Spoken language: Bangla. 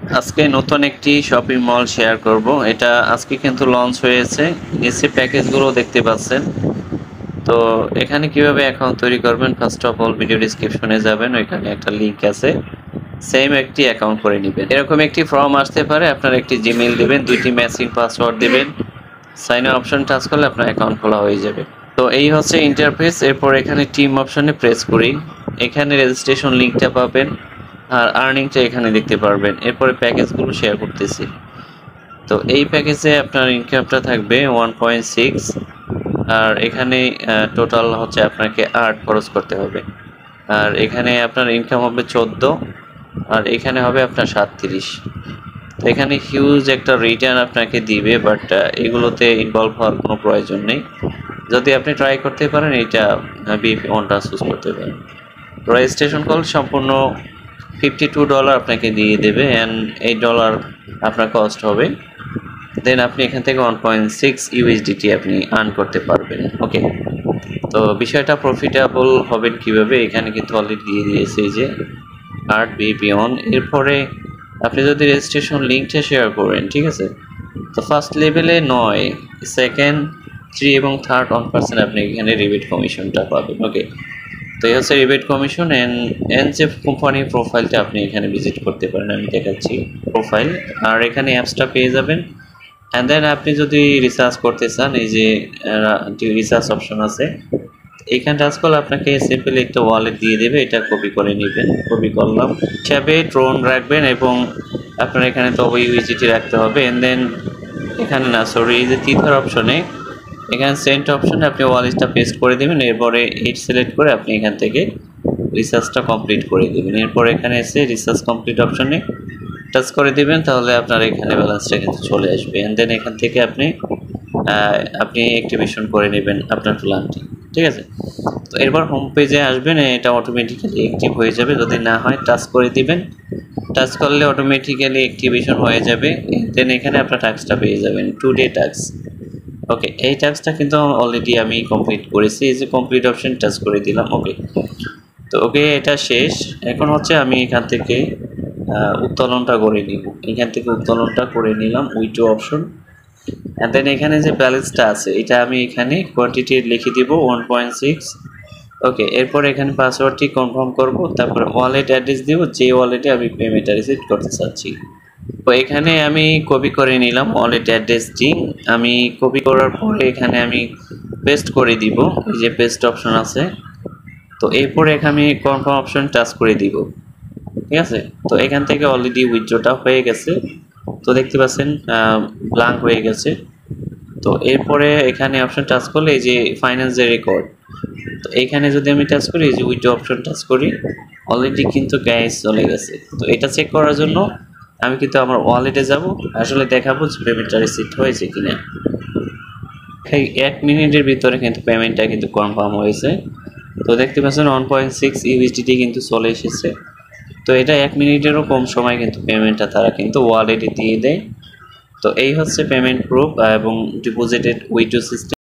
আজকে নতুন একটি শপিং মল শেয়ার করব। এটা আজকে কিন্তু লঞ্চ হয়েছে। নিচে প্যাকেজগুলো দেখতে পাচ্ছেন। তো এখানে কিভাবে অ্যাকাউন্ট তৈরি করবেন, ফার্স্ট অফ অল ভিডিও ডিসক্রিপশনে যাবেন, ওইখানে একটা লিংক আছে, সেম একটি অ্যাকাউন্ট করে নেবেন। এরকম একটি ফর্ম আসতে পারে, আপনার একটি জিমেইল দিবেন, দুইটি ম্যাচিং পাসওয়ার্ড দিবেন, সাইন আপ অপশন টাচ করলে আপনার অ্যাকাউন্ট খোলা হয়ে যাবে। তো এই হচ্ছে ইন্টারফেস। এরপর এখানে টিম অপশনে প্রেস করি, এখানে রেজিস্ট্রেশন লিংকটা পাবেন আর আর্নিংটা এখানে দেখতে পারবেন। এরপরে প্যাকেজগুলো শেয়ার করতেছি। তো এই প্যাকেজে আপনার ইনকামটা থাকবে 1.6, আর এখানে টোটাল হচ্ছে আপনাকে 8 খরচ করতে হবে। আর এখানে আপনার ইনকাম হবে 14, আর এখানে হবে আপনার 37। তো এখানে হিউজ একটা রিটার্ন আপনাকে দিবে, বাট এগুলোতে ইনভলভ হওয়ার কোনো প্রয়োজন নেই। যদি আপনি ট্রাই করতে পারেন, এটা বিএপি অনটা চুজ করতে পারেন। রেজিস্ট্রেশন কল সম্পূর্ণ $52 আপনাকে দিয়ে দেবে, অ্যান্ড $8 আপনার কস্ট হবে। দেন আপনি এখান থেকে 1.6 USDT আপনি আর্ন করতে পারবেন। ওকে, তো বিষয়টা প্রফিটেবল হবেন কিভাবে, এখানে কিন্তু অলরেডি দিয়ে দিয়েছে যে আর্ট বিপি অন। এরপরে আপনি যদি রেজিস্ট্রেশন লিঙ্কটা শেয়ার করেন, ঠিক আছে, তো ফার্স্ট লেভেলে 9, সেকেন্ড 3 এবং থার্ড 1% আপনি এখানে রিবেট কমিশনটা পাবেন। ওকে, তো এই হচ্ছে রিবেট কমিশন। এন্ড যে কোম্পানি প্রোফাইলটা আপনি এখানে ভিজিট করতে পারেন, আমি দেখাচ্ছি প্রোফাইল, আর এখানে অ্যাপসটা পেয়ে যাবেন। অ্যান্ড দেন আপনি যদি রিসার্চ করতে চান, এই যে রিসার্চ অপশন আছে, এইখানে টাচ করলে আপনাকে সিম্পল একটা ওয়ালেট দিয়ে দেবে, এটা কপি করে নেবেন। কপি করলাম, হিসাবে ট্রোন রাখবেন, এবং আপনার এখানে তো ইউএসডিটি রাখতে হবে। এন্ড দেন এখানে না, সরি, এই যে তৃতীয় অপশনে, এখানে সেন্ট অপশনে আপনি ওয়ালেটটা পেস্ট করে দেবেন। এরপরে এইট সিলেক্ট করে আপনি এখান থেকে রিসার্চটা কমপ্লিট করে দেবেন। এরপর এখানে এসে রিসার্চ কমপ্লিট অপশনে টাচ করে দেবেন, তাহলে আপনার এখানে ব্যালেন্সটা কিন্তু চলে আসবে। এন্ড দেন এখান থেকে আপনি অ্যাক্টিভেশন করে নেবেন আপনার প্ল্যানটি, ঠিক আছে। তো এরপর হোম পেজে আসবেন, এটা অটোমেটিক্যালি অ্যাক্টিভ হয়ে যাবে। যদি না হয় টাচ করে দিবেন, টাচ করলে অটোমেটিক্যালি অ্যাক্টিভেশন হয়ে যাবে। দেন এখানে আপনার টাস্কটা পেয়ে যাবেন, টুডে টাস্ক। ওকে, এই টাস্কটা কিন্তু অলরেডি আমি কমপ্লিট করেছি। এই যে কমপ্লিট অপশন টাচ করে দিলাম। ওকে, তো ওকে, এটা শেষ। এখন হচ্ছে আমি এখান থেকে উত্তোলনটা করে নিব। এখান থেকে উত্তোলনটা করে নিলাম, উইথড্র অপশন। অ্যান্ড দেন এখানে যে ব্যালেন্সটা আছে, এটা আমি এখানে কোয়ান্টিটি লিখে দিব 1.6। ওকে, এরপর এখানে পাসওয়ার্ডটি কনফার্ম করব, তারপর ওয়ালেট অ্যাড্রেস দিব, যে ওয়ালেটে আমি পেমেন্টটা রিসিভ করতে চাচ্ছি। তো এখানে আমি কপি করে নিলাম ওয়ালেট অ্যাড্রেসটি। আমি কপি করার পরে এখানে আমি পেস্ট করে দিব, এই যে পেস্ট অপশন আছে। তো এরপরে এখানে আমি কনফার্ম অপশন টাচ করে দিব, ঠিক আছে। তো এখান থেকে অলরেডি উইথড্রটা হয়ে গেছে। তো দেখতে পাচ্ছেন ব্ল্যাঙ্ক হয়ে গেছে। তো এরপরে এখানে অপশন টাচ করলে এই যে ফাইন্যান্সের রেকর্ড, তো এইখানে যদি আমি টাচ করি, এই যে উইথড্র অপশন টাচ করি, অলরেডি কিন্তু ক্যাশ চলে গেছে। তো এটা চেক করার জন্য আমি কিন্তু আমার ওয়ালেটে যাব, আসলে দেখাবো যে পেমেন্টটা রিসিভ হয়েছে কিনা। এই 1 মিনিটের ভিতরে কিন্তু পেমেন্টটা কিন্তু কনফার্ম হয়েছে। তো দেখতে পাচ্ছেন 1.6 ইউএসডিটি কিন্তু চলে এসেছে। তো এটা 1 মিনিটেরও কম সময় কিন্তু পেমেন্টটা তারা কিন্তু ওয়ালেটে দিয়ে দেয়। তো এই হচ্ছে পেমেন্ট প্রুফ এবং ডিপোজিটেড উইথড্র সিস্টেম।